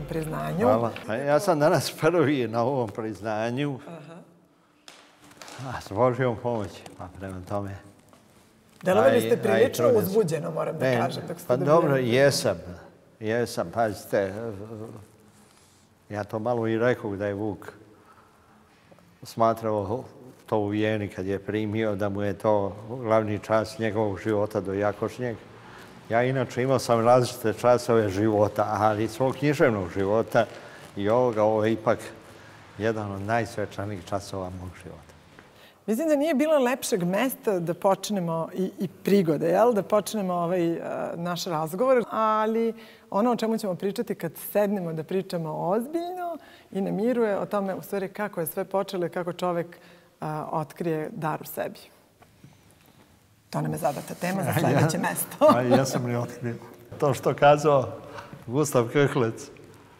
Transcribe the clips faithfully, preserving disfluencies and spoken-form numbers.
priznanju. Hvala. Ja sam danas prvi na ovom priznanju. A s Božjom pomoći, pa prema tome. Delovali ste prilično uzbuđeno, moram da kažem. Pa dobro, jesam. Jesam, pazite. Ja to malo i rekao da je Vuk smatrao to u Vijeni kad je primio, da mu je to glavni čas njegovog života do Jakošnjeg. Ja inače imao sam različite časove života, ali svog književnog života i ovoga, ovo je ipak jedan od najsvečanijih časova mog života. Mislim da nije bilo lepšeg mesta da počnemo i prigode, da počnemo ovaj naš razgovor, ali ono o čemu ćemo pričati kad sednemo da pričamo ozbiljno i na miru je o tome u stvari kako je sve počelo i kako čovek otkrije dar u sebi. To nam je zadata tema za sljedeće mesto. Ja sam li otkrio. To što kazao Gustav Köhlec,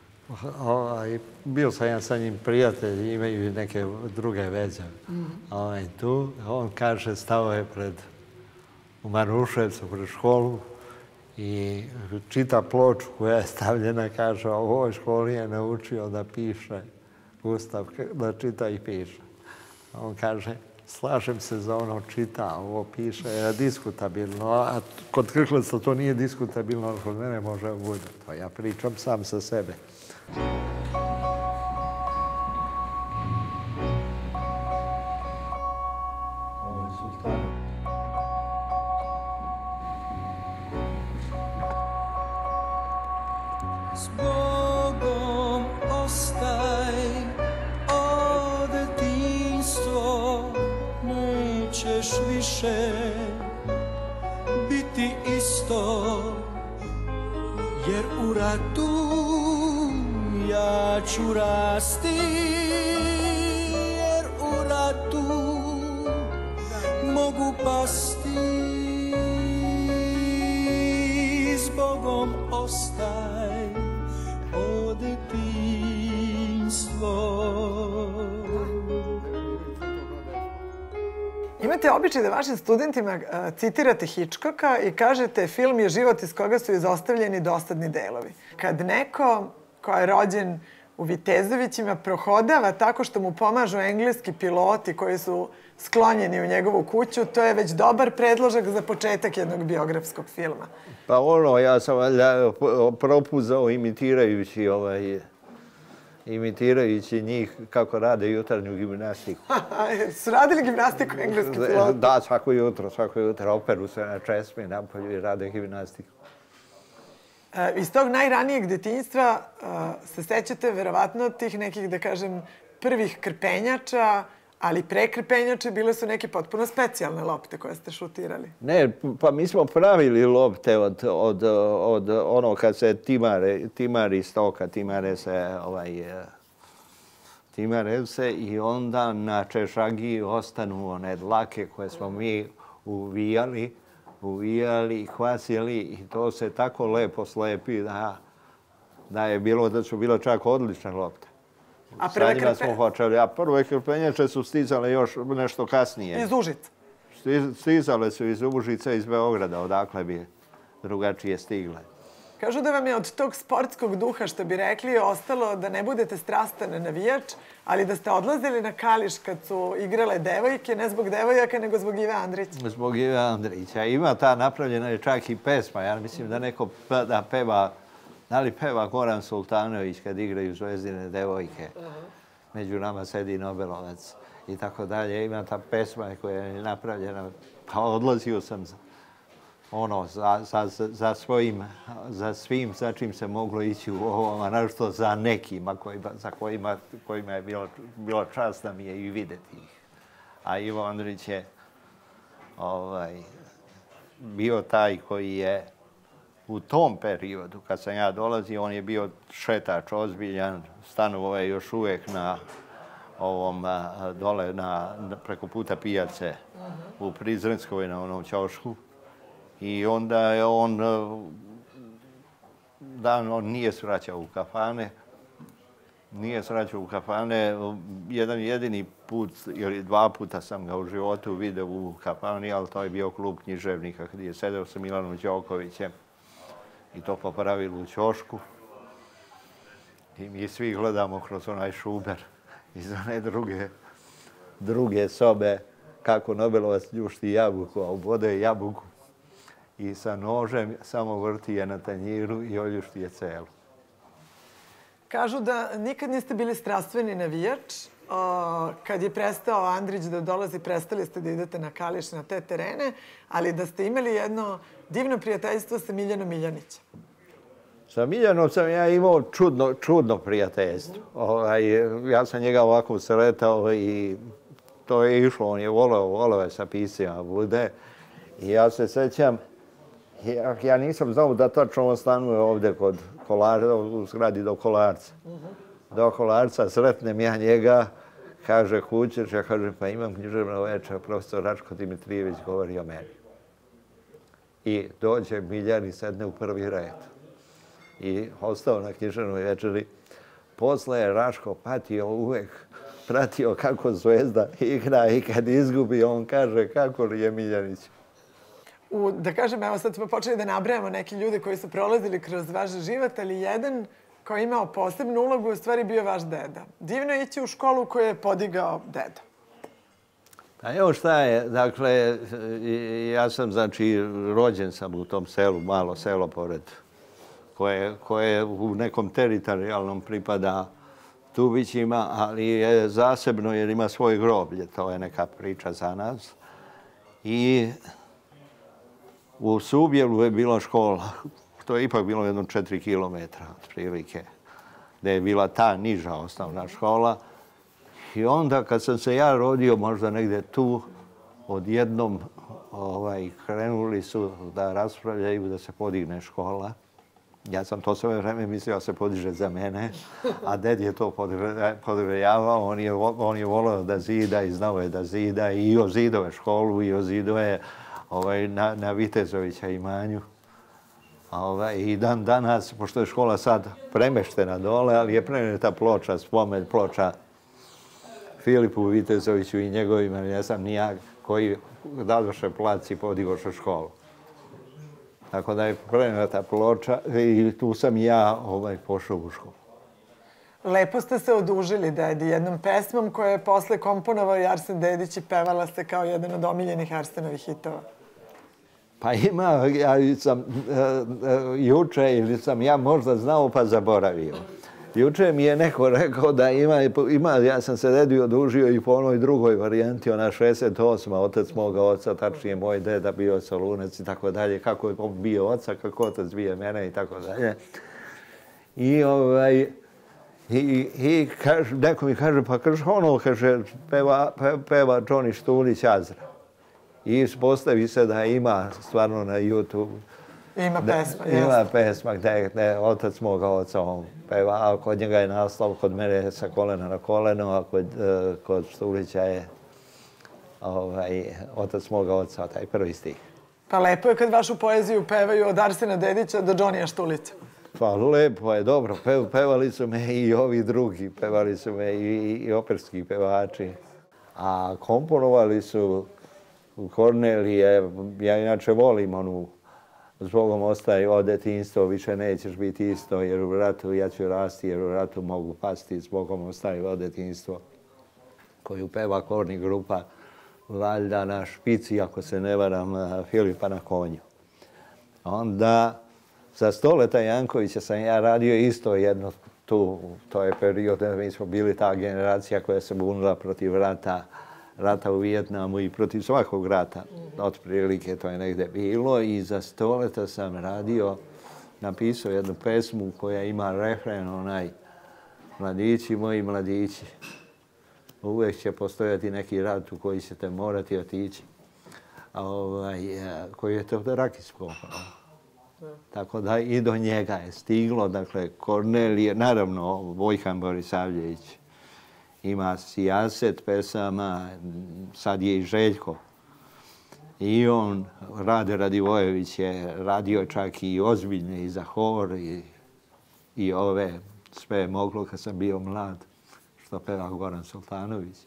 bio sam ja sa njim prijatelj, imaju i neke druge veze. Tu, on kaže, stao je pred u Maruševcu, pred školu i čita ploču koja je stavljena, kaže, u ovoj školi je naučio da piše Gustav, da čita i piše. On kaže, slažem se za ono čita, ovo piše, je diskutabilno, a kod Krhleca to nije diskutabilno, kod mene može bude. To ja pričam sam sa sebe. S Bogom ostaj, o detinjstvo, nećeš više biti isto, jer u ratu ja ću rasti, jer u ratu mogu pasti. S Bogom ostaj, o detinjstvo. Imate običaj da vašim studentima citirate Hitchcocka i kažete film je život iz koga su izostavljeni dosadni delovi. Kad neko ko je rođen u Vitezovićima prohodava tako što mu pomažu engleski piloti koji su sklonjeni u njegovu kuću, to je već dobar predložak za početak jednog biografskog filma. Pa ono, ja sam propuzao imitirajući ovaj... imitirajući njih kako rade jutarnju gimnastiku. Su radili gimnastiku engleski piloti? Da, svako jutro, svako jutro. Operu se na česmi napolju i rade gimnastiku. Iz tog najranijeg detinjstva se sećate verovatno tih nekih, da kažem, prvih krpenjača, ali pre krpenjače bile su neke potpuno specijalne lopte koje ste šutirali. Ne, pa mi smo pravili lopte od ono kad se timari stoka, timare se timare se i onda na češagi ostanu one dlake koje smo mi uvijali, uvijali, hvasili i to se tako lepo slepi da je bilo, da su bilo čak odlične lopte. A prve krpenjače? A prve krpenjače su stizale još nešto kasnije. Iz Užica? Stizale su iz Užica, iz Beograda, odakle bi drugačije stigle. Kažu da vam je od tog sportskog duha, što bi rekli, ostalo da ne budete strastan navijač, ali da ste odlazili na Kališ kad su igrale devojke, ne zbog devojaka, nego zbog Ive Andrića. Zbog Ive Andrića. Ima ta, napravljena je čak i pesma. Ja mislim da neko da peva, da li peva Goran Sultanović kad igraju Zvezdine devojke. Među nama sedi Nobelovac i tako dalje. Ima ta pesma koja je napravljena. Pa odlazio sam ono, za svojim, za svim za čim se moglo ići u ovom, a našto za nekima za kojima je bilo čast da mi je i videti ih. A Ivo Andrić je bio taj koji je u tom periodu, kad sam ja dolazio, on je bio šetač ozbiljan, stanovao je još uvijek na ovom, dole preko puta pijace u Prizrenskoj, na onom ćošku. I onda je on, da, on nije svraćao u kafane, nije svraćao u kafane. Jedan jedini put ili dva puta sam ga u životu vidio u kafani, ali to je bio klub književnika gdje je sedeo sa Milanom Đokovićem i to po pravilu u ćošku. I mi svi gledamo kroz onaj šuber iz one druge, druge sobe kako Nobelovac ljušti jabuku, a ubode jabuku i sa nožem samo vrti je na tanjiru i oljušti je celu. Kažu da nikad niste bili strastveni navijač. Kad je prestao Andrić da dolazi, prestali ste da idete na Kališ, na te terene, ali da ste imali jedno divno prijateljstvo sa Miljanom Miljanićem. Sa Miljanom sam ja imao čudno, čudno prijateljstvo. Ovaj, ja sam njega ovako sretao i to je išlo. On je voleo, voleo je sa pisima bude. I ja se sećam, ja, ja nisam znao da tačno on stanuje ovdje kod Kolarca, u zgradi do Kolarca. Do Kolarca sretnem ja njega, kaže kućeš, ja kažem pa imam književno večer, profesor Račko Dimitrijević govori o meni. I dođe Miljan i sedne u prvi red. I ostao na književnoj večeri. Posle je Raško patio uvek, pratio kako Zvezda igra i kad izgubi on kaže kako li je Miljanić. U, da kažem, evo sad smo počeli da nabrajamo neki ljude koji su prolazili kroz vaš život, ali jedan koji je imao posebnu ulogu u stvari bio vaš deda. Divno je ići u školu koju je podigao deda. A evo šta je, dakle, ja sam, znači, rođen sam u tom selu, malo selo pored, koje, koje u nekom teritorijalnom pripada Tubićima, ali je zasebno jer ima svoje groblje, to je neka priča za nas. I u Subjelu je bila škola, to je ipak bilo jedno četiri kilometra otprilike, gdje je bila ta niža osnovna škola. I onda kad sam se ja rodio, možda negdje tu, odjednom ovaj, krenuli su da raspravljaju da se podigne škola. Ja sam to sve vreme mislio da se podiže za mene, a ded je to podgrejavao. On je, on je volio da zida i znao je da zida i ozidao je školu i ozidao je ovaj, na, na Vitezovića imanju. Ovaj, I dan danas, pošto je škola sad premeštena dole, ali je preneta ploča, spomen ploča Filipu Vitezoviću i njegovima, ja sam nijak, koji dadoše plac i podigoše školu. Tako da je preneta ploča i tu sam ja ovaj, pošao u školu. Lepo ste se odužili, dedi, jednom pesmom koje je posle komponovao i Arsen Dedić i pevala ste kao jedan od omiljenih Arsenovih hitova. Pa ima, ja sam uh, uh, juče ili sam ja možda znao pa zaboravio. Juče mi je neko rekao da ima, ima ja sam se dedi odužio i po onoj drugoj varijanti, ona šezdeset osma, otac moga oca, tačnije moj deda bio Solunac i tako dalje, kako je on bio oca, kako otac bio mene i tako dalje. I ovaj, i, i kaž, neko mi kaže, pa kaže ono, kaže, peva, pe, peva Johnny Štulić Azra. I ispostavi se da ima stvarno na YouTube. Ima pesma, da, ima pesma gdje je otac moga oca on peva, a kod njega je naslov, kod mene je sa kolena na koleno, a kod, uh, kod Štulića je ovaj, otac moga oca, taj prvi stih. Pa lepo je kad vašu poeziju pevaju od Arsena Dedića do Johnnyja Štulića. Pa lepo je, dobro, Pe, pevali su me i ovi drugi, pevali su me i, i operski pevači, a komponovali su Kornelije, ja inače volim onu Zbogom ostaje od detinjstva, više nećeš biti isto, jer u ratu ja ću rasti, jer u ratu mogu pasti, Zbogom ostaje od detinjstva, koju peva Korni grupa, valjda na špici, ako se ne varam, Filipa na konju. Onda za Stoleta Jankovića sam ja radio isto jedno tu, to je period, mi smo bili ta generacija koja se bunila protiv rata, rata u Vijetnamu i protiv svakog rata. Otprilike to je negdje bilo i za Stoleta sam radio, napisao jednu pesmu koja ima refren onaj mladići, moji mladići. Uvijek će postojati neki rat u koji ćete morati otići. A ovaj, koji je to Rakijsko. Tako da i do njega je stiglo. Dakle, Kornelije, naravno Vojkan Borisavljević. Ima sijaset pesama, sad je i Željko. I on, Rade Radivojević je radio čak i ozbiljne i za hor i, i ove sve je moglo kad sam bio mlad, što peva Goran Sultanović.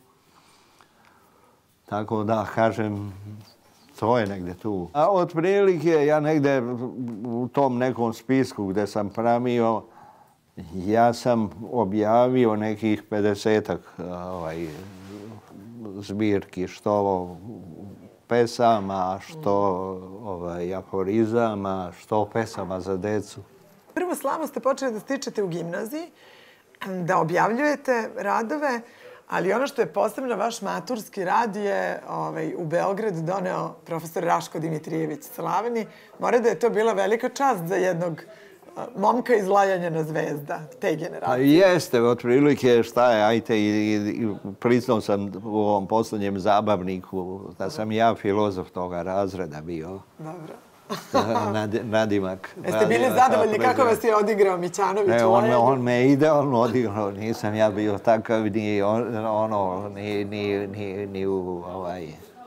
Tako da, kažem, to je negdje tu. A otprilike ja negdje u tom nekom spisku gdje sam pravio, Ja sam objavio nekih pedesetak ovaj, zbirki, što pesama, što ovaj, aforizama, što pesama za decu. Prvo slavu ste počeli da stičete u gimnaziji, da objavljujete radove, ali ono što je posebno vaš maturski rad je ovaj, u Beograd doneo profesor Raško Dimitrijević Slaveni. Mora da je to bila velika čast za jednog momka iz Lajanja na Zvezda, te generacije. Pa jeste, otprilike šta je, ajte, i, i, i priznao sam u ovom posljednjem zabavniku da sam ja filozof toga razreda bio. Dobro. Nad, nadimak. Jeste bili zadovoljni kako vas je odigrao Mićanović ne, u on, me, Lajanju? on me idealno odigrao, nisam ja bio takav ni, on, ono, ni, ni, ni, ni u ovaj...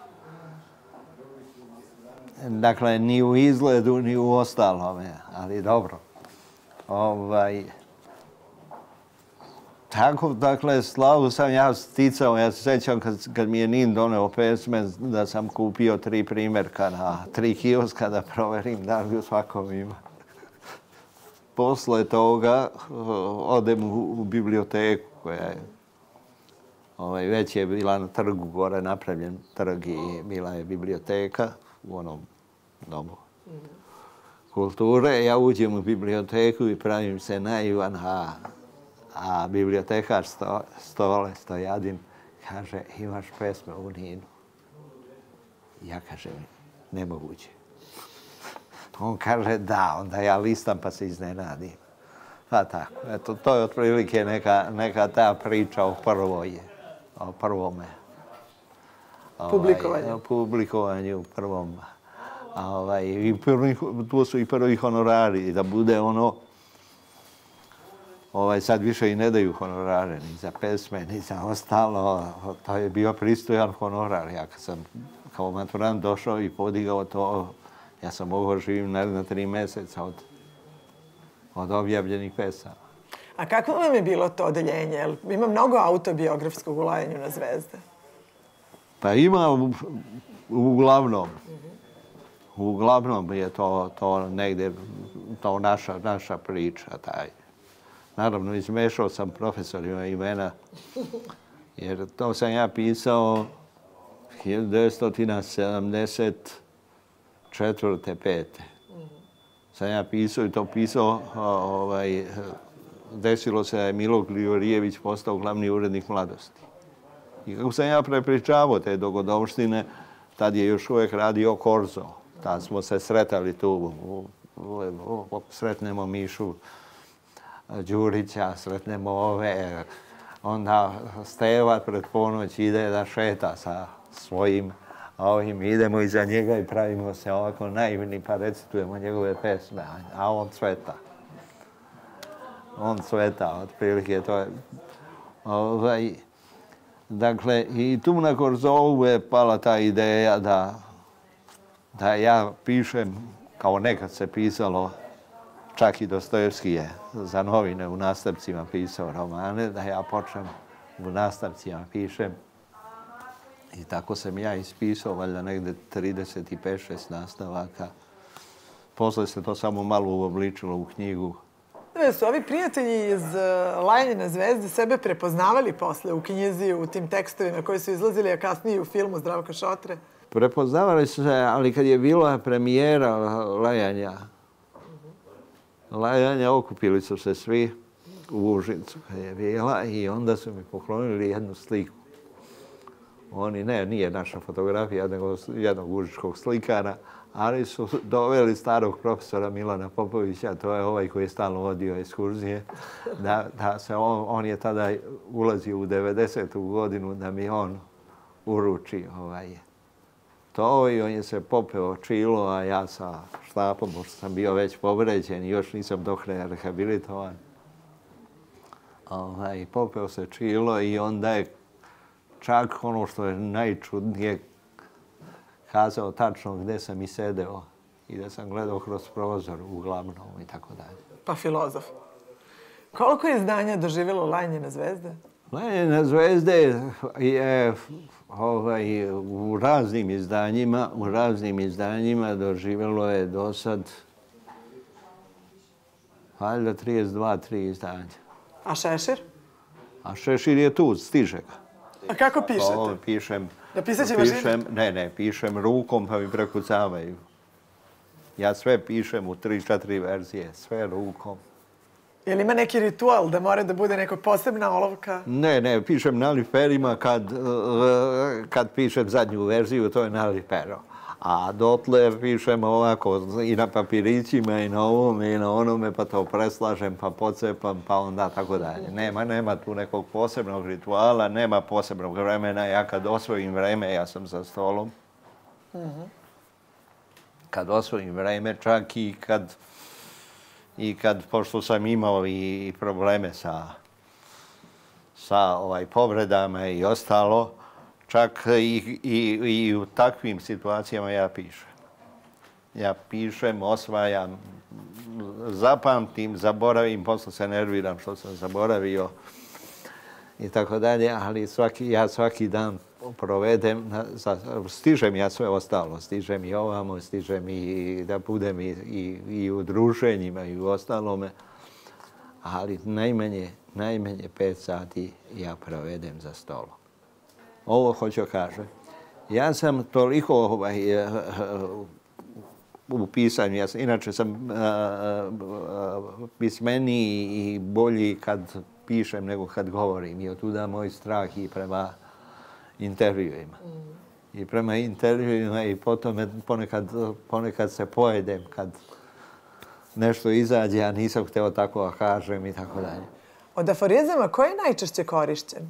Dakle, ni u izgledu, ni u ostalome, ali dobro. Ovaj, tako, dakle, slavu sam ja sticao. Ja se sjećam kad, kad mi je Nin doneo pesme da sam kupio tri primjerka na tri kioska da proverim da li u svakom ima. Posle toga odem u, u biblioteku koja je ovaj, već je bila na trgu, gore napravljen trg i bila je biblioteka u onom domu kulture. Ja uđem u biblioteku i pravim se naivan, a, a bibliotekar sto, Stole Stojadin kaže imaš pesme u Ninu. Ja kažem nemoguće. On kaže da, onda ja listam pa se iznenadim. Pa tako, eto, to je otprilike neka, neka ta priča o prvoj, o prvome. Publikovanju. Ovaj, publikovanju u prvom. Ovaj, i prvi, tu su i prvi honorari, da bude ono, ovaj, sad više i ne daju honorare, ni za pesme, ni za ostalo. To je bio pristojan honorar. Ja kad sam kao maturant došao i podigao to, ja sam mogao živim na tri mjeseca od, od objavljenih pesama. A kako vam je bilo to odeljenje? Ima mnogo autobiografskog u Lajanju na Zvezde. Pa ima uglavnom. Uglavnom je to, to negdje to naša, naša priča. Taj. Naravno, izmešao sam profesorima imena, jer to sam ja pisao hiljadu devetsto sedamdeset četvrte. pete. Sam ja pisao i to pisao, ovaj, desilo se da je Milo Gligorijević postao glavni urednik Mladosti. I kako sam ja prepričavao te dogodovštine, tad je još uvijek radio Korzo. Tad smo se sretali tu, u, u, u, sretnemo Mišu Đurića, sretnemo ove, onda Steva pred ponoć ide da šeta sa svojim, a ovim idemo iza njega i pravimo se ovako naivni pa recitujemo njegove pesme, a on cveta. On cveta, otprilike to je. Ovaj, dakle, i tu na Korzovu je pala ta ideja da, da ja pišem, kao nekad se pisalo, čak i Dostojevski je za novine u nastavcima pisao romane, da ja počnem u nastavcima pišem. I tako sam ja ispisao, valjda negde trideset pet šest nastavaka. Posle se to samo malo uobličilo u knjigu. Da su ovi prijatelji iz Lajanje na Zvezde sebe prepoznavali posle u knjizi, u tim tekstovima koji su izlazili, a kasnije u filmu Zdravka Šotre? Prepoznavali su se, ali kad je bila premijera Lajanja, Lajanja okupili su se svi u Užicu kad je bila i onda su mi poklonili jednu sliku. Oni, ne, nije naša fotografija, nego jednog užičkog slikara, ali su doveli starog profesora Milana Popovića, to je ovaj koji je stalno vodio ekskurzije, da, da se on, on je tada ulazio u devedesetu godinu da mi on uruči ovaj, to i on je se popeo čilo, a ja sa štapom, pošto sam bio već povređen i još nisam do kraja rehabilitovan. Ovaj, popeo se čilo i onda je čak ono što je najčudnije kazao tačno gdje sam i sedeo i da sam gledao kroz prozor uglavnom i tako dalje. Pa filozof. Koliko je izdanja doživjelo Lajanje na Zvezde? Lajanje na Zvezde je ovaj, u raznim izdanjima, u raznim izdanjima doživjelo je do sad Valjda trideset dva, tri izdanja. A Šešir? A Šešir je tu, stiže ga. A kako pišete? Ovo pišem... Da pisaće pišem, mašine? Ne, ne, pišem rukom pa mi prekucavaju. Ja sve pišem u tri, četiri verzije, sve rukom. Je li ima neki ritual da mora da bude neka posebna olovka? Ne, ne, pišem na liperima kad, kad pišem zadnju verziju, to je na lipero. A dotle pišem ovako i na papirićima i na ovome i na onome, pa to preslažem, pa pocepam, pa onda tako dalje. Nema, nema tu nekog posebnog rituala, nema posebnog vremena. Ja kad osvojim vreme, ja sam za stolom. Kad osvojim vreme, čak i kad, i kad pošto sam imao i probleme sa, sa ovaj, povredama i ostalo, čak i, i, i u takvim situacijama ja pišem. Ja pišem, osvajam, zapamtim, zaboravim, posle se nerviram što sam zaboravio i tako dalje, ali svaki, ja svaki dan provedem, za, stižem ja sve ostalo, stižem i ovamo, stižem i da budem i, i, i u druženjima i u ostalome, ali najmanje, najmanje pet sati ja provedem za stolom. Ovo hoću kažem. Ja sam toliko ovaj, u pisanju, ja sam, inače sam pismeniji i bolji kad pišem nego kad govorim. I otuda moj strah i prema intervjuima. Mm. I prema intervjuima i potom ponekad, ponekad se pojedem kad nešto izađe, a nisam hteo tako da kažem i tako dalje. Od aforizama koji je najčešće korišćen?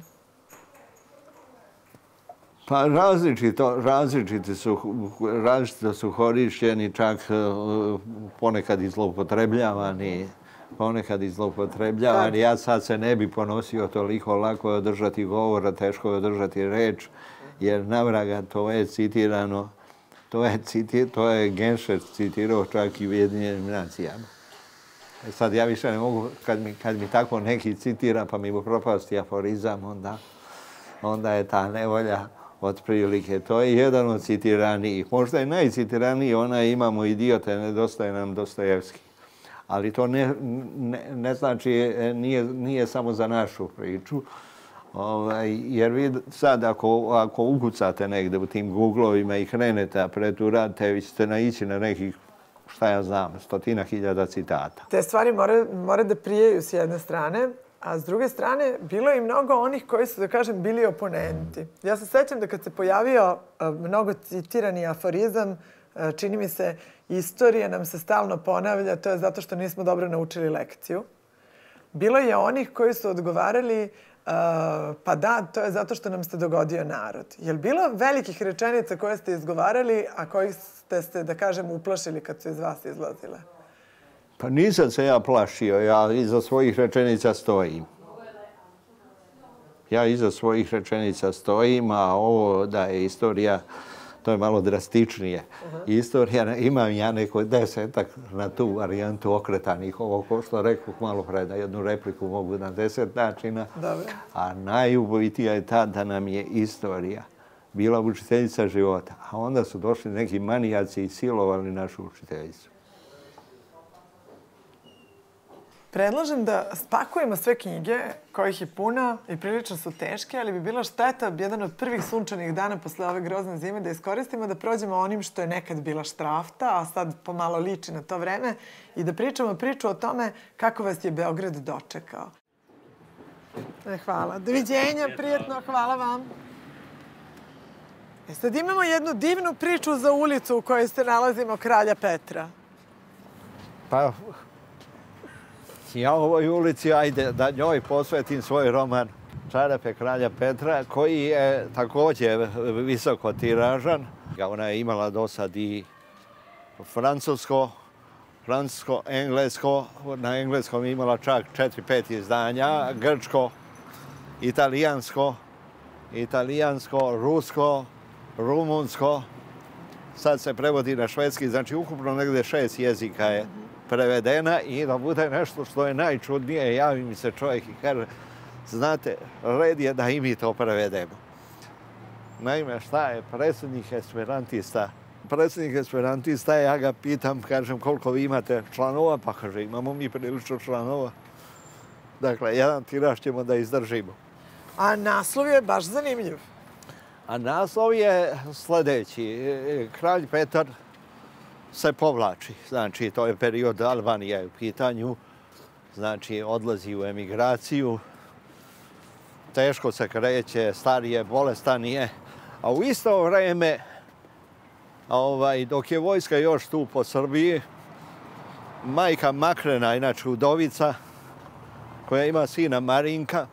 Pa različito, različiti su, različito su korišćeni, čak ponekad i zloupotrebljavani. Ponekad i zloupotrebljavani. Ja sad se ne bi ponosio toliko, lako je održati govor, a teško je održati reč, jer navraga to je citirano, to je, citi, to je Genšer citirao čak i u Ujedinjenim nacijama. E sad ja više ne mogu, kad mi, kad mi tako neki citira pa mi mu propasti aforizam, onda, onda je ta nevolja otprilike. To je jedan od citiranijih. Možda je najcitiraniji, ona imamo idiote, nedostaje nam Dostojevski. Ali to ne, ne, ne znači, nije, nije samo za našu priču. Ovaj, jer vi sad ako, ako ukucate negde u tim Googlovima i krenete, a preturadite, vi ćete naići na nekih, šta ja znam, stotina hiljada citata. Te stvari more, more da prijeju s jedne strane, a s druge strane, bilo je i mnogo onih koji su, da kažem, bili oponenti. Ja se sećam da kad se pojavio mnogo citirani aforizam, čini mi se, istorija nam se stalno ponavlja, to je zato što nismo dobro naučili lekciju. Bilo je onih koji su odgovarali, pa da, to je zato što nam se dogodio narod. Je li bilo velikih rečenica koje ste izgovarali, a kojih ste se, da kažem, uplašili kad su iz vas izlazile? Pa nisam se ja plašio, ja iza svojih rečenica stojim. Ja iza svojih rečenica stojim, a ovo da je istorija, to je malo drastičnije. Uh-huh. Istorija, imam ja neko desetak na tu varijantu okretanih. Ovo ko što rekao malo pre, da jednu repliku mogu na deset načina. Dobre. A najubojitija je ta da nam je istorija bila učiteljica života. A onda su došli neki manijaci i silovali našu učiteljicu. Predlažem da spakujemo sve knjige, kojih je puna i prilično su teške, ali bi bila šteta jedan od prvih sunčanih dana posle ove grozne zime da iskoristimo da prođemo onim što je nekad bila Štrafta, a sad pomalo liči na to vreme, i da pričamo priču o tome kako vas je Beograd dočekao. E, hvala. Doviđenja, prijatno, hvala vam. E, sad imamo jednu divnu priču za ulicu u kojoj se nalazimo, Kralja Petra. Pa... Ja ovoj ulici, ajde, da njoj posvetim svoj roman Čarape kralja Petra, koji je također visoko tiražan. Ona je imala do sad i francusko, francusko, englesko, na engleskom je imala čak četiri, pet izdanja, grčko, italijansko, italijansko, rusko, rumunsko, sad se prevodi na švedski, znači ukupno negde šest jezika je prevedena i da bude nešto što je najčudnije, javi mi se čovjek i kaže, znate, red je da i mi to prevedemo. Naime, šta je predsjednik esperantista predsjednik esperantista, ja ga pitam, kažem, koliko vi imate članova? Pa kaže, imamo mi prilično članova. Dakle, jedan tiraž ćemo da izdržimo. A naslov je baš zanimljiv. A naslov je sljedeći. Kralj Petar se povlači. Znači, to je period Albanije u pitanju. Znači, odlazi u emigraciju. Teško se kreće, starije, bolestanije. A u isto vrijeme, ovaj, dok je vojska još tu po Srbiji, majka Makrena, inače udovica, koja ima sina Marinka,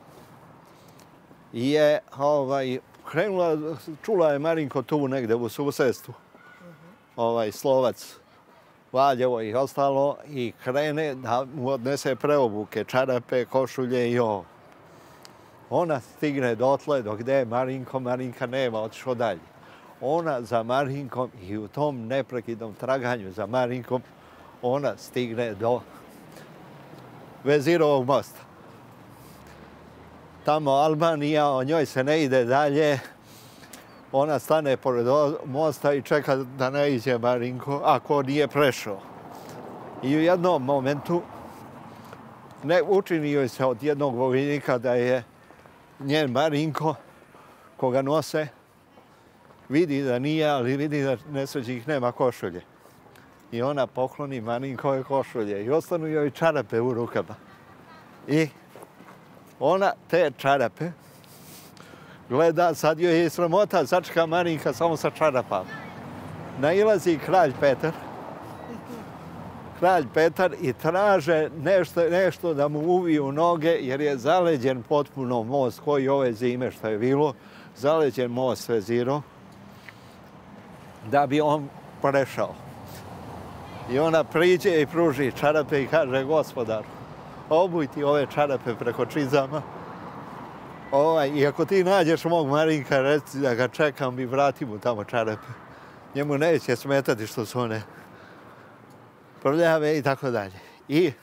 je ovaj, krenula, čula je Marinko tu negde u susjedstvu, ovaj, Slovac, Valjevo i ostalo, i krene da mu odnese preobuke, čarape, košulje i ovo. Ona stigne dotle do gde je Marinko, Marinka nema, otišao dalje. Ona za Marinkom i u tom neprekidnom traganju za Marinkom ona stigne do Vezirovog mosta. Tamo Albanija, o njoj se ne ide dalje. Ona stane pored mosta i čeka da ne iđe Marinko, ako nije prešao. I u jednom momentu ne učini joj se od jednog vojnika da je njen Marinko, koga nose, vidi da nije, ali vidi da nesrećnih nema košulje. I ona pokloni Marinkove košulje i ostanu joj čarape u rukama. I ona te čarape gleda, sad joj je sramota, sačka Marinka samo sa čarapama. Nailazi kralj Petar, kralj Petar i traže nešto, nešto da mu uviju noge, jer je zaleđen potpuno most koji ove zime što je bilo, zaleđen most Veziro, da bi on prešao. I ona priđe i pruži čarape i kaže, gospodar, obuj ti ove čarape preko čizama. Ovaj, i ako ti nađeš mog Marinka, reci da ga čekam i vrati mu tamo čarape. Njemu neće smetati što su one prljave i tako dalje. I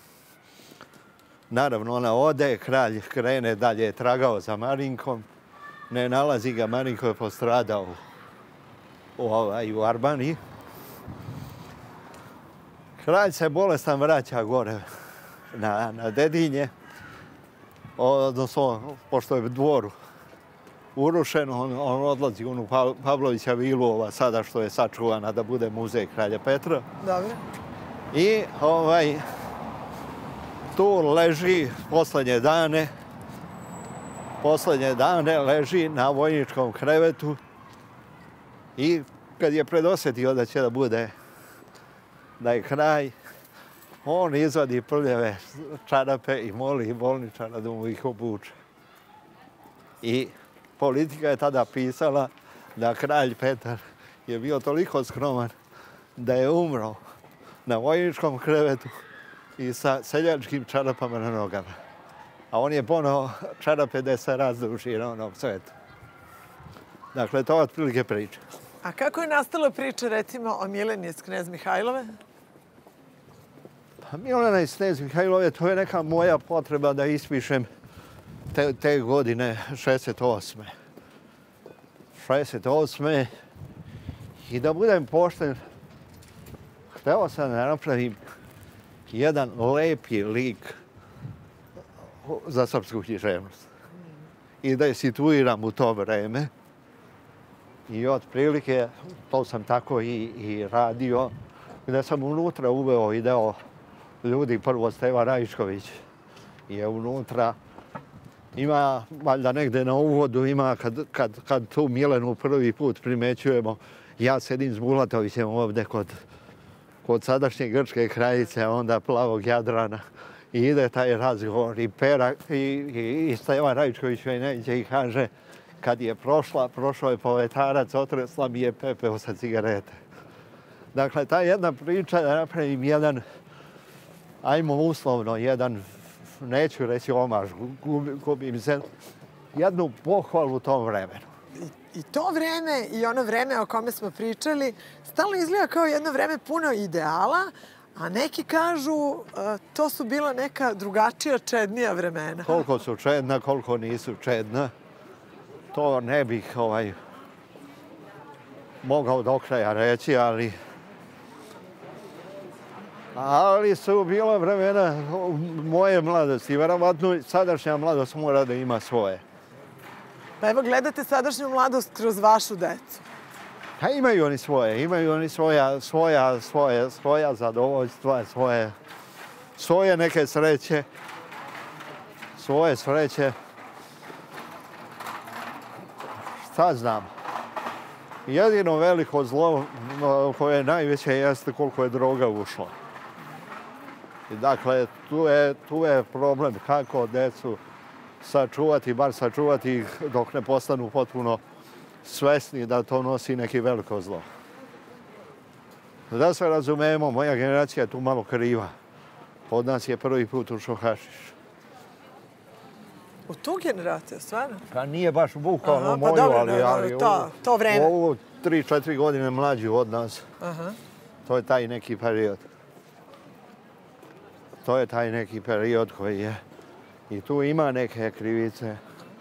naravno ona ode, kralj krene dalje, je tragao za Marinkom, ne nalazi ga, Marinko je postradao u, ovaj, u Arbaniji. Kralj se bolestan vraća gore na, na Dedinje, odnosno, pošto je dvor urušen, on, on odlazi u Pavlovića vilu, ova sada što je sačuvana da bude muzej kralja Petra. Dobro. I ovaj, tu leži poslednje dane, poslednje dane leži na vojničkom krevetu i kad je predosjetio da će da bude, da je kraj, on izvadi prljave čarape i moli bolničara da mu ih obuče. I politika je tada pisala da kralj Petar je bio toliko skroman da je umro na vojničkom krevetu i sa seljačkim čarapama na nogama. A on je ponovo čarape da se razduši na onom svetu. Dakle, to je otprilike priča. A kako je nastala priča, recimo, o Mileni iz Knez Mihajlove? Pa Milena iz Knez Mihajlove, to je neka moja potreba da ispišem te, te godine šezdeset osme. šezdeset osme i da budem pošten, hteo sam da napravim jedan lepi lik za srpsku književnost. I da je situiram u to vreme. I otprilike, to sam tako i, i radio, gde sam unutra uveo i deo ljudi, prvo Steva Rajčković je unutra. Ima, valjda negde na uvodu, ima kad, kad, kad tu Milenu prvi put primećujemo, ja sedim s Bulatovićem ovde kod, kod sadašnje grčke kraljice, onda Plavog Jadrana. I ide taj razgovor i, Pera, i, i, i Stevan Rajčković joj neđe i kaže, kad je prošla, prošao je povetarac, otresla mi je pepeo sa cigarete. Dakle, ta jedna priča da napravim jedan, ajmo uslovno, jedan, neću reći omaž, gubim se, jednu pohvalu tom vremenu. I, I to vreme i ono vreme o kome smo pričali stalno izgleda kao jedno vreme puno ideala, a neki kažu uh, to su bila neka drugačija, čednija vremena. Koliko su čedna, koliko nisu čedna, to ne bih ovaj... mogao do kraja reći, ali ali su bila vremena moje mladosti. Verovatno sadašnja mladost mora da ima svoje. Pa evo, gledate sadašnju mladost kroz vašu decu. Pa imaju oni svoje, imaju oni svoja, svoja, svoje, svoja zadovoljstva, svoje, svoje neke sreće, svoje sreće. Šta znam? Jedino veliko zlo koje je najveće jeste koliko je droga ušla. I dakle, tu je, tu je problem kako decu sačuvati, bar sačuvati ih dok ne postanu potpuno svesni da to nosi neki veliko zlo. Da se razumemo, moja generacija je tu malo kriva. Od nas je prvi put ušao hašiš. U tu generaciju, stvarno? Pa nije baš bukvalno moju, pa dobro, ali, dobro, ali to, to vreme. Ovu tri, četiri godine mlađi od nas. Aha. To je taj neki period. To je taj neki period koji je. I tu ima neke krivice.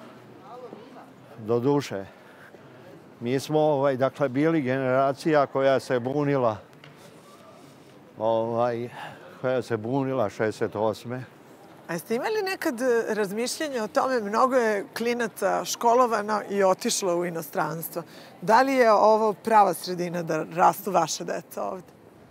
Do duše. Mi smo, ovaj, dakle, bili generacija koja se bunila. Ovaj, koja se bunila šezdeset osme. A jeste imali nekad razmišljanje o tome? Mnogo je klinaca školovano i otišlo u inostranstvo. Da li je ovo prava sredina da rastu vaše deca ovde?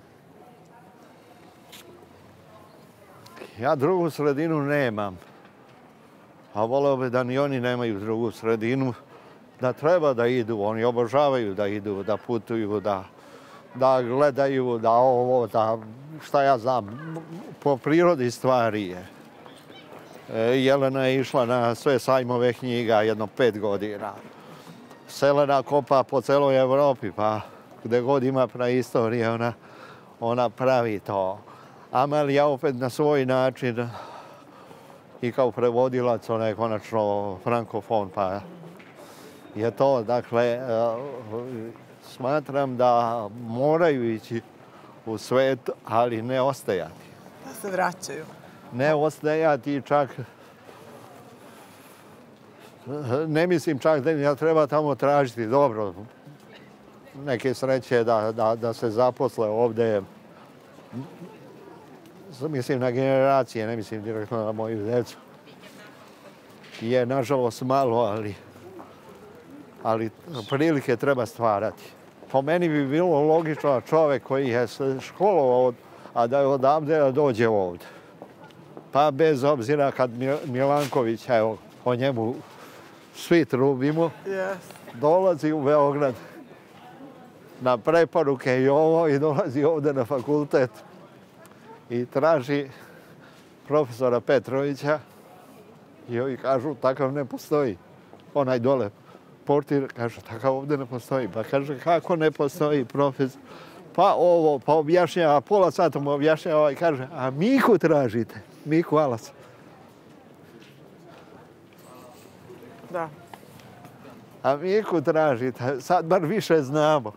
Ja drugu sredinu nemam. A voleo bi da ni oni nemaju drugu sredinu. Da treba da idu, oni obožavaju da idu, da putuju, da, da gledaju, da ovo, da šta ja znam, po prirodi stvari je. Jelena je išla na sve sajmove knjiga jedno pet godina. Selena kopa po celoj Evropi, pa gde god ima praistorije, ona, ona pravi to. Amelija opet na svoj način i kao prevodilac, ona je konačno frankofon, pa je to, dakle, smatram da moraju ići u svet, ali ne ostajati. Da se vraćaju. Ne ostajati čak, ne mislim čak da ja treba tamo tražiti dobro neke sreće da, da, da se zaposle ovde. Mislim na generacije, ne mislim direktno na moju decu. Je nažalost malo, ali, ali prilike treba stvarati. Po meni bi bilo logično čovek koji je školovao, a da je odavde da dođe ovde. Pa bez obzira kad Milanković, evo, o njemu svi trubimo, Yes. dolazi u Beograd na preporuke i ovo i dolazi ovde na fakultet i traži profesora Petrovića i ovi kažu takav ne postoji. Onaj dole portir kaže takav ovde ne postoji. Pa kaže kako ne postoji profesor? Pa ovo, pa objašnjava, pola sata mu objašnjava i kaže a Miku tražite. Miku Alas. Da. A Miku tražite. Sad bar više znamo.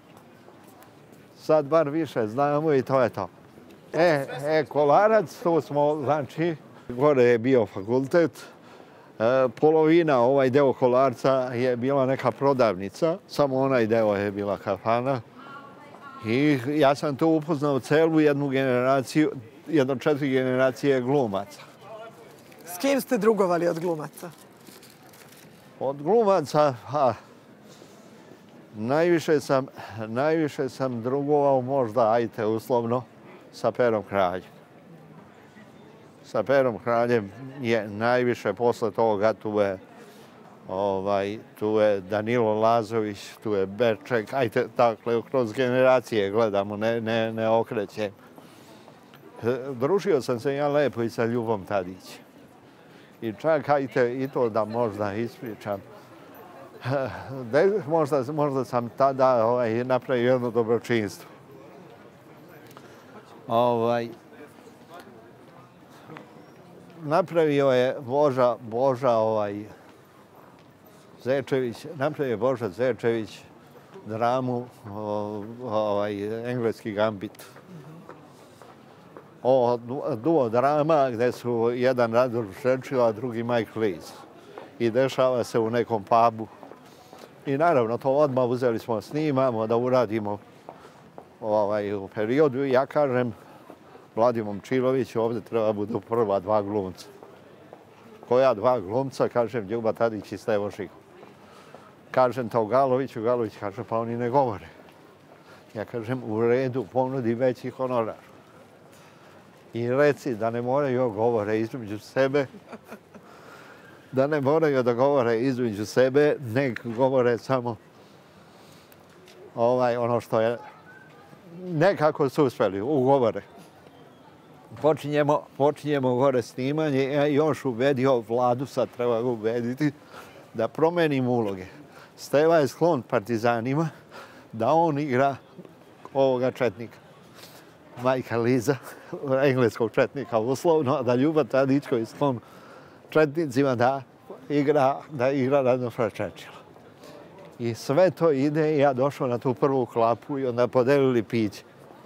Sad bar više znamo i to je to. E, e Kolarac, tu smo, znači, gore je bio fakultet. E, polovina, ovaj deo Kolarca je bila neka prodavnica. Samo onaj deo je bila kafana. I ja sam tu upoznao celu jednu generaciju, jedno četiri generacije glumaca. S kim ste drugovali od glumaca? Od glumaca, ha, najviše sam, najviše sam drugovao možda, ajte, uslovno, sa Perom Kraljem. Sa Perom Kraljem je najviše posle toga, tu je, ovaj, tu je Danilo Lazović, tu je Berček, ajte, dakle, kroz generacije gledamo, ne, ne, ne okrećem. Družio sam se ja lepo i sa Ljubom Tadić. I čak, ajte, i to da možda ispričam. De, možda, možda sam tada ovaj, napravio jedno dobročinstvo. Ovaj, napravio je Boža, Boža ovaj, Zečević, napravio je Boža Zečević dramu, ovaj, engleski gambit. O duo drama gde su jedan Randolph Churchill, a drugi Mike Lees. I dešava se u nekom pubu I naravno, to odmah uzeli smo, snimamo da uradimo ovaj, u periodu. Ja kažem, Vladi Momčiloviću, ovdje treba budu prva dva glumca. Koja dva glumca, kažem, Ljuba Tadić i Stevo Žigo. Kažem to Galoviću, Galović kaže, pa oni ne govore. Ja kažem, u redu, ponudi veći honorar. I reci da ne moraju govore između sebe, da ne moraju da govore između sebe, nek govore samo ovaj, ono što je, nekako su uspeli, ugovore. Počinjemo, počinjemo gore snimanje, ja još ubedio Vladu, sad treba ga ubediti, da promenim uloge. Steva je sklon partizanima, da on igra ovoga četnika. Majka Liza, engleskog četnika uslovno, da Ljuba Tadić koji je sklon četnicima da igra, da igra Radofra Čečila. I sve to ide i ja došao na tu prvu klapu i onda podelili piće.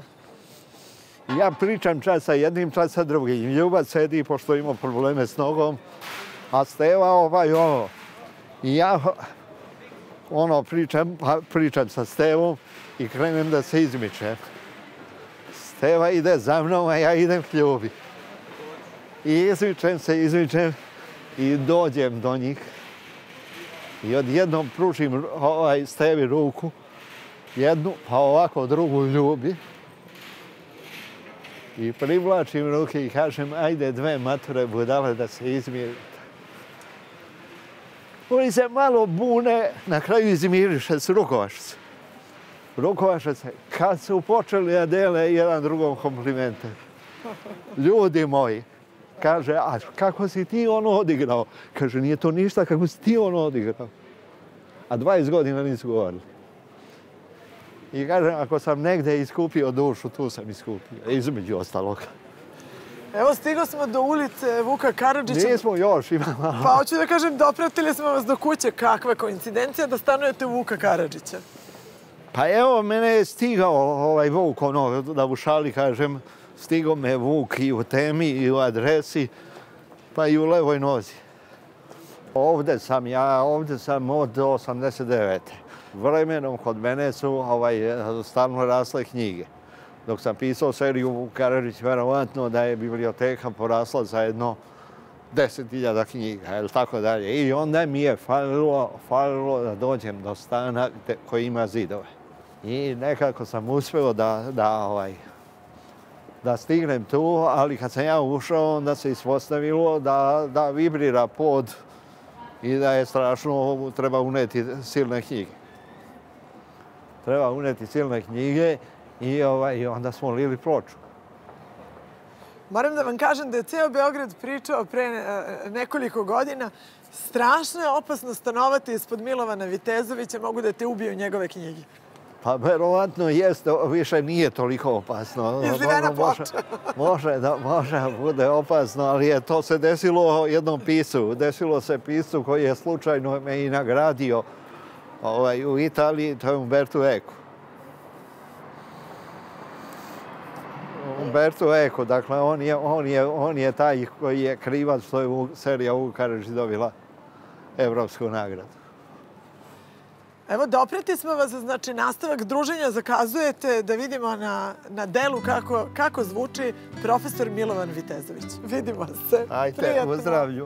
Ja pričam čas sa jednim, čas sa drugim. Ljuba sedi, pošto ima probleme s nogom, a Steva ovaj ovo. I ja ono pričam, pričam sa Stevom i krenem da se izmičem. Steva ide za mnom, a ja idem k Ljubi. I izmičem se, izmičem i dođem do njih. I odjednom pružim ovaj Stevi ruku, jednu, pa ovako drugu Ljubi. I privlačim ruke i kažem, ajde dve mature budale da se izmirite. Oni se malo bune, na kraju izmiriše se, rukovaše se. Rukovaše se, kad su počeli da dele jedan drugom komplimente. Ljudi moji, kaže, a kako si ti ono odigrao? Kaže, nije to ništa, kako si ti ono odigrao? A dvadeset godina nisu govorili. I kažem, ako sam negde iskupio dušu, tu sam iskupio, između ostalog. Evo, stigli smo do ulice Vuka Karadžića. Nismo još, ima malo. Pa hoću da kažem, dopratili smo vas do kuće. Kakva koincidencija da stanujete u Vuka Karadžića? Pa evo, mene je stigao ovaj Vuk, ono, da u šali kažem, stigao me Vuk i u temi, i u adresi, pa i u levoj nozi. Ovde sam ja, ovde sam od osamdeset devete. Vremenom kod mene su ovaj, stalno rasle knjige. Dok sam pisao seriju Vuk Karadžić, verovatno da je biblioteka porasla za jedno deset hiljada knjiga, ili tako dalje. I onda mi je falilo, falilo da dođem do stana koji ima zidove. I nekako sam uspeo da, da, ovaj, da stignem tu, ali kad sam ja ušao, onda se ispostavilo da, da vibrira pod i da je strašno, treba uneti silne knjige. Treba uneti silne knjige i, ovaj, i onda smo lili ploču. Moram da vam kažem da je ceo Beograd pričao pre nekoliko godina. Strašno je opasno stanovati ispod Milovana Vitezovića, mogu da te ubiju njegove knjige. Pa verovatno jeste, više nije toliko opasno. Izlivena ploča. Može da može bude opasno, ali je to se desilo jednom pisu. Desilo se pisu koji je slučajno me i nagradio ovaj, u Italiji, to je Umberto Eco. Umberto Eco, dakle, on je, on je, on je taj koji je krivac što je serija Vuk Karadžić dobila evropsku nagradu. Evo, dopreti smo vas, znači nastavak druženja zakazujete da vidimo na, na delu kako, kako zvuči profesor Milovan Vitezović. Vidimo se. Ajde, Prijatno. u zdravlju.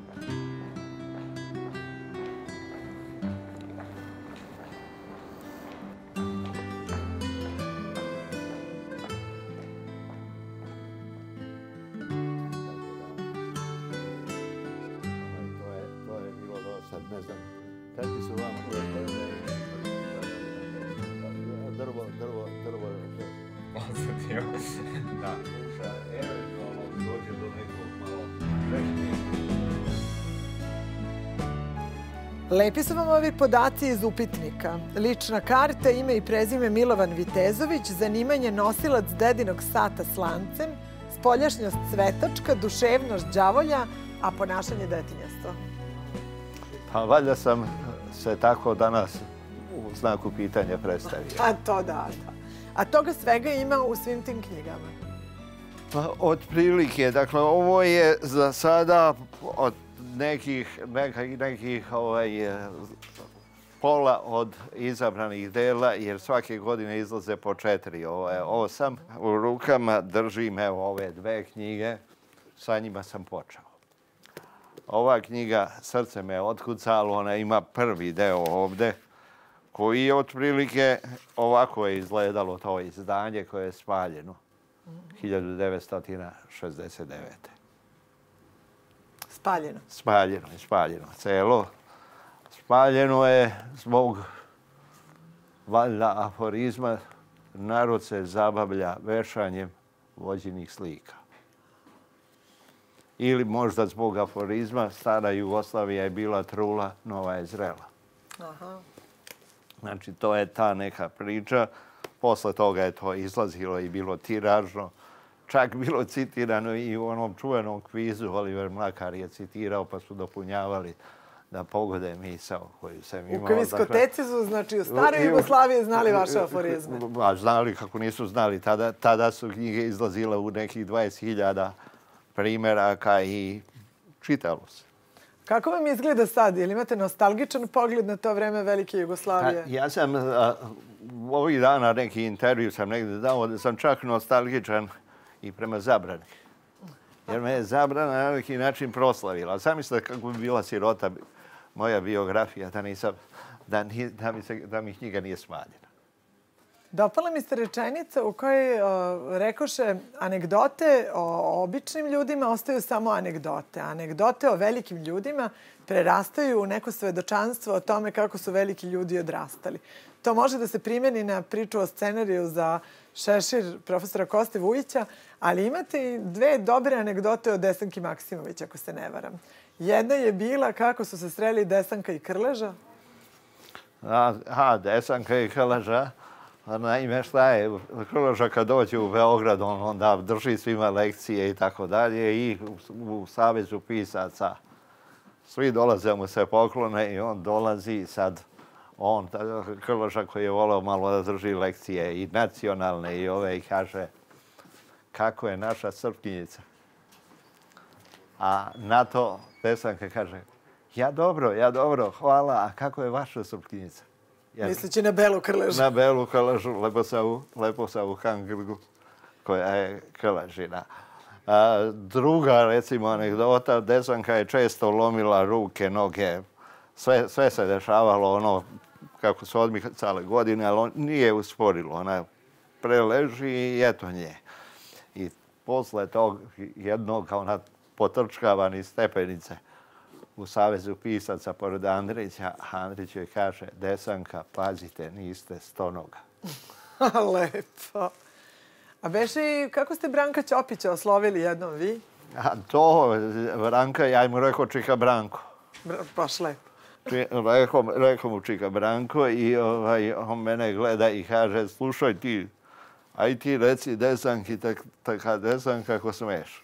Lepi su vam ovi podaci iz upitnika. Lična karta, ime i prezime Milovan Vitezović, zanimanje nosilac dedinog sata s lancem, spoljašnjost cvetačka, duševnost đavolja, a ponašanje detinjasto. Pa valjda sam se tako danas u znaku pitanja predstavio. A to da, da. A toga svega ima u svim tim knjigama? Pa, otprilike, dakle, ovo je za sada od nekih, nekih, nekih ovaj, pola od izabranih dela, jer svake godine izlaze po četiri. Ovo je osam. U rukama držim evo ove dve knjige. Sa njima sam počeo. Ova knjiga Srce me otkucalo, ona ima prvi deo ovde, koji je otprilike ovako je izgledalo to izdanje koje je spaljeno hiljadu devetsto šezdeset devete. Spaljeno? Spaljeno je, spaljeno. Celo. Spaljeno je zbog valjda aforizma. Narod se zabavlja vešanjem vođenih slika. Ili možda zbog aforizma stara Jugoslavija je bila trula, nova je zrela. Aha. Znači, to je ta neka priča. Posle toga je to izlazilo i bilo tiražno. Čak bilo citirano i u onom čuvenom kvizu. Oliver Mlakar je citirao pa su dopunjavali da pogode misao koju sam imao. U kviskoteci su, znači u staroj Jugoslaviji znali vaše aforizme. A znali kako nisu znali. Tada, tada su knjige izlazile u nekih dvadeset hiljada primjeraka i čitalo se. Kako vam izgleda sad? Jel imate nostalgičan pogled na to vreme velike Jugoslavije? Ja sam a, ovih dana neki intervju sam negdje dao da sam čak nostalgičan i prema zabrani. Jer me je zabrana na neki način proslavila. Zamislite kako bi bila sirota moja biografija da, nisam, da, ni, da, mi se, da mi knjiga nije smanjena. Dopala mi se rečenica u kojoj o, rekoše anegdote o običnim ljudima ostaju samo anegdote. Anegdote o velikim ljudima prerastaju u neko svedočanstvo o tome kako su veliki ljudi odrastali. To može da se primjeni na priču o scenariju za Šešir profesora Koste Vujića, ali imate i dve dobre anegdote o Desanki Maksimović, ako se ne varam. Jedna je bila kako su se sreli Desanka i Krleža. A, a Desanka i Krleža. Naime, šta je, Krleža kad dođe u Beograd, on onda drži svima lekcije i tako dalje i u, u Savezu pisaca svi dolaze mu se poklone i on dolazi sad, on, Krleža koji je volao malo da drži lekcije i nacionalne i ove i kaže kako je naša Srpkinjica. A na to Desanka kaže, ja dobro, ja dobro, hvala, a kako je vaša Srpkinjica? Misleći na Belu Krležu. Na Belu Krležu, Leposavu, Leposavu Hamgrgu, koja je Krležina. A, druga, recimo, anegdota, Desanka je često lomila ruke, noge. Sve, sve se dešavalo ono kako su odmicale godine, ali on nije usporilo. Ona preleži i eto nje. I posle tog jednog, ona potrčkava niz stepenice u Savezu pisaca pored Andrića, Andrić joj kaže, Desanka, pazite, niste stonoga. Lepo. A beše, kako ste Branka Ćopića oslovili jednom vi? A to, Branka, ja mu rekao Čika Branko. Baš lepo. Rekao, rekao mu Čika Branko i ovaj, on mene gleda i kaže, slušaj ti, aj ti reci Desanki, taka Desanka kako smeš.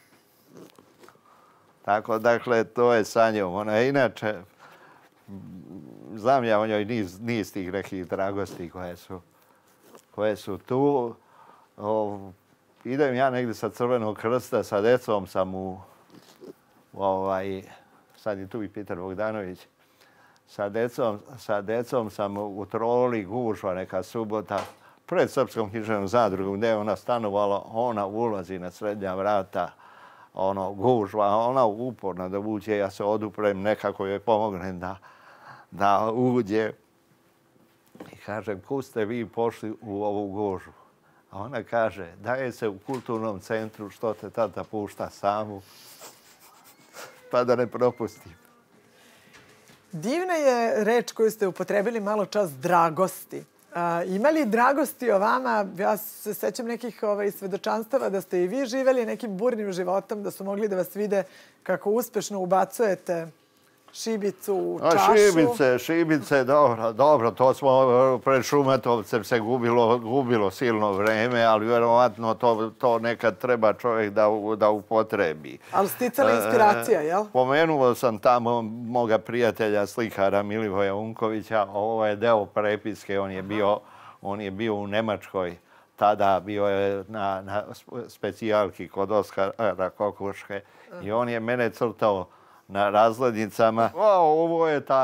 Tako, dakle, to je sa njom. Ona je inače, znam ja o njoj niz, niz tih nekih dragosti koje su, koje su tu. O, idem ja negdje sa Crvenog krsta, sa decom sam u, u ovaj, sad je tu i Petar Bogdanović, sa decom, sa decom sam u Troli, gužva neka subota, pred Srpskom književnom zadrugom, gdje je ona stanovala, ona ulazi na srednja vrata, ono, gužva, ona uporna da uđe, ja se oduprem, nekako joj pomognem da, da uđe. I kažem, kud ste vi pošli u ovu gužvu? A ona kaže, daje se u kulturnom centru, što te tata pušta samu, pa da ne propustim. Divna je reč koju ste upotrebili malo čas, dragosti. A, ima li dragosti o vama? Ja se sećam nekih ovaj, svedočanstava da ste i vi živeli nekim burnim životom, da su mogli da vas vide kako uspešno ubacujete šibicu u čašu. A šibice, šibice, dobro, dobro, to smo pred Šumatovcem se gubilo, gubilo silno vreme, ali vjerovatno to, to nekad treba čovjek da, da upotrebi. Ali sticala inspiracija, jel? Pomenuo sam tamo moga prijatelja, slikara Milivoja Unkovića, ovo je deo prepiske, on je bio, on je bio u Nemačkoj, tada bio je na, na specijalki kod Oskara Kokoške i on je mene crtao na razglednicama. O, ovo je ta,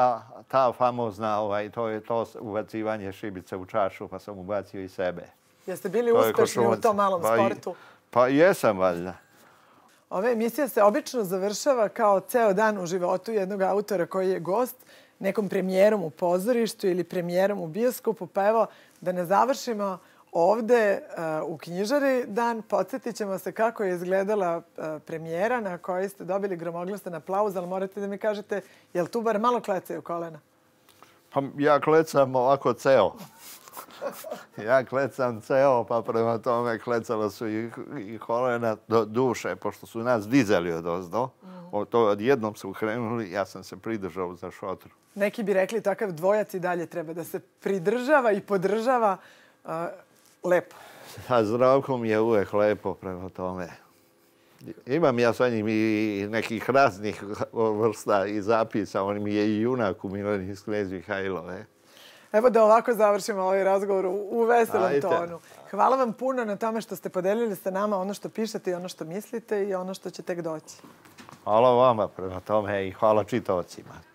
ta famozna, ovaj, to je to ubacivanje šibice u čašu, pa sam ubacio i sebe. Jeste bili uspešni u tom malom pa sportu? Pa jesam, valjda. Ova emisija se obično završava kao ceo dan u životu jednog autora koji je gost, nekom premijerom u pozorištu ili premijerom u bioskopu. Pa evo, da ne završimo ovde uh, u knjižari dan, podsjetit ćemo se kako je izgledala uh, premijera na kojoj ste dobili gromoglasan aplauz, ali morate da mi kažete, je li tu bar malo klecaju kolena? Pa ja klecam ovako ceo. Ja klecam ceo, pa prema tome klecala su i, i kolena do duše, pošto su nas dizali od ozdo. Mm. To odjednom su krenuli, ja sam se pridržao za šotru. Neki bi rekli takav dvojac i dalje treba da se pridržava i podržava uh, lepo. A Zdravkom je uvek lepo prema tome. Imam ja sa njim i nekih raznih vrsta i zapisa. On mi je i junak u Mileni iz Knez Mihajlove. Evo da ovako završimo ovaj razgovor u veselom tonu. Hvala vam puno na tome što ste podelili sa nama ono što pišete i ono što mislite i ono što će tek doći. Hvala vama prema tome i hvala čitaocima.